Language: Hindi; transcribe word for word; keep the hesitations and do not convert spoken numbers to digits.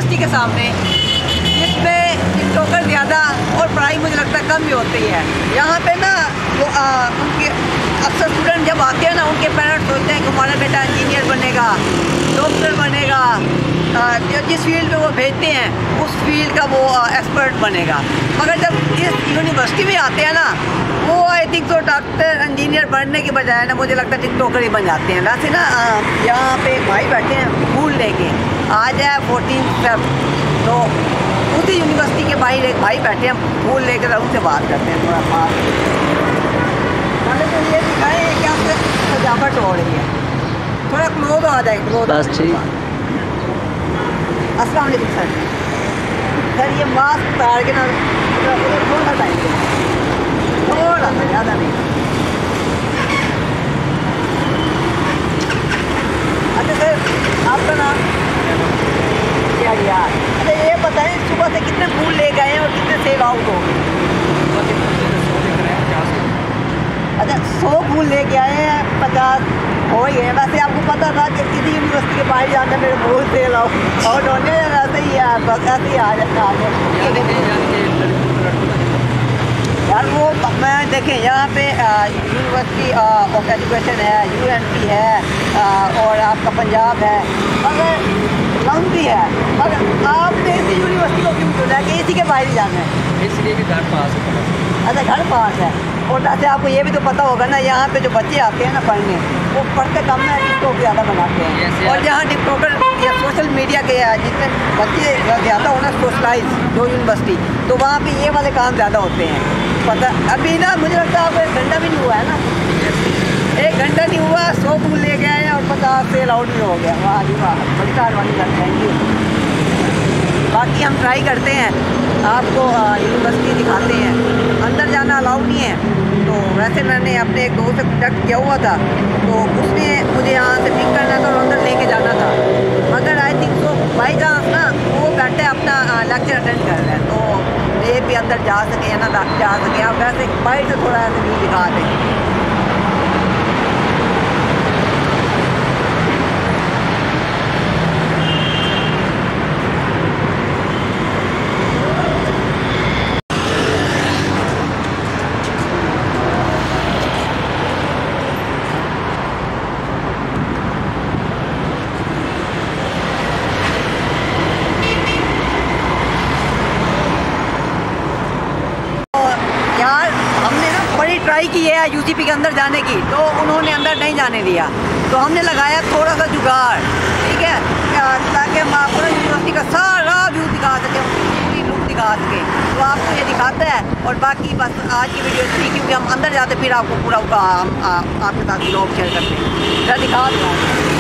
यूनिवर्सिटी के सामने, जिसमें टिकटॉकर ज़्यादा और पढ़ाई मुझे लगता है कम भी होती है। यहाँ पे ना वो आ, उनके अक्सर स्टूडेंट जब आते हैं ना, उनके पेरेंट्स सोचते हैं कि हमारा बेटा इंजीनियर बनेगा, डॉक्टर बनेगा, जिस फील्ड में वो भेजते हैं उस फील्ड का वो एक्सपर्ट बनेगा। मगर जब इस यूनिवर्सिटी में आते हैं ना, वो आई थिंक तो डॉक्टर इंजीनियर बनने के बजाय ना मुझे लगता है टिकटॉकर ही बन जाते हैं। वैसे ना यहाँ पे एक भाई बैठे हैं फूल लेके, आज है फोर्टीन फेब, तो उसी यूनिवर्सिटी के बाहर एक भाई बैठे हैं फूल लेकर, उनसे बात करते हैं थोड़ा बात। मैंने तो ये दिखाए क्या सजावट हो रही है, थोड़ा क्लोज आ जाए, क्लोज। बस ठीक। अस्सलाम वालेकुम सर। सर ये मास्क उतार के ना थोड़ा टाइम दे, थोड़ा सा, ज़्यादा नहीं। अच्छा सर, आपका नाम क्या यार? अच्छा ये बताएं सुबह से कितने फूल ले गए हैं और कितने सेल आउट हो गए? अच्छा सौ फूल ले के आए हैं, पचास हो ही है। वैसे आपको पता था कि किसी यूनिवर्सिटी के बाहर जाना मेरे फूल सेल आउट होने, वैसे ही है, बस ऐसे ही आ जाता है यार। वो मैं देखें यहाँ पे यूनिवर्सिटी ऑफ एजुकेशन है, यू एन पी है, आ, और आपका पंजाब है, मगर लंग भी है, मगर आपने इसी यूनिवर्सिटी को क्यों चुना कि इसी के बाहर ही जाना है? इसलिए भी घर पास है। अच्छा घर पास है। और वैसे आपको ये भी तो पता होगा ना, यहाँ पे जो बच्चे आते हैं ना पढ़ने, वो पढ़ते कम है, टिकटॉक ज़्यादा बनाते हैं। yes, और जहाँ टिकटॉकर या सोशल मीडिया के जितने बच्चे ज़्यादा होना सोशलाइज जो यूनिवर्सिटी, तो वहाँ पे ये वाले काम ज़्यादा होते हैं। पता अभी ना मुझे लगता है आपको एक घंटा भी नहीं हुआ है ना, एक घंटा नहीं हुआ, सौ फूल ले गए हैं और पचास सेल आउट भी हो गया। वाह जी वाह, बड़ी कारवानी कर थैंक बाकी हम ट्राई करते हैं, आपको यूनिवर्सिटी दिखाते हैं। अंदर जाना अलाउ नहीं है, तो वैसे मैंने अपने एक दोस्त से कॉन्टैक्ट किया हुआ था, तो उसने मुझे यहाँ से पिक करना था और अंदर लेके जाना था, मगर आई थिंक तो बाई चांस ना वो बैठे अपना लेक्चर अटेंड कर रहे हैं, तो ये भी अंदर जा सके या ना जा सके। आप वैसे बाइट से थोड़ा ऐसे भी दिखा दें। ट्राई की है यूसीपी के अंदर जाने की, तो उन्होंने अंदर नहीं जाने दिया, तो हमने लगाया थोड़ा सा जुगाड़, ठीक है, ताकि हम आपको यूनिवर्सिटी का सारा व्यू दिखा सकें, पूरी लुक दिखा सकें। तो आपको ये दिखाता है, और बाकी बस आज की वीडियो थी क्योंकि हम अंदर जाते फिर आपको पूरा आपके साथ व्लॉग शेयर करते हैं। दिखा दूँगा।